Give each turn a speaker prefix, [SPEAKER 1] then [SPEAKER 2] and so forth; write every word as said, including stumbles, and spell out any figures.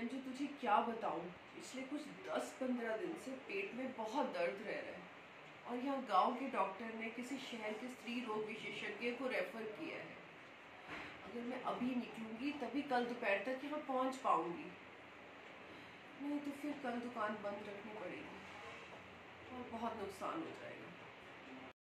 [SPEAKER 1] मंजू तुझे क्या बताऊं, पिछले कुछ दस पंद्रह दिन से पेट में बहुत दर्द रह रहा है और यहाँ गांव के डॉक्टर ने किसी शहर के स्त्री रोग विशेषज्ञ को रेफर किया है। अगर मैं अभी निकलूंगी तभी कल दोपहर तक यहाँ पहुंच पाऊंगी, नहीं तो फिर कल दुकान बंद रखनी पड़ेगी और बहुत नुकसान हो जाएगा।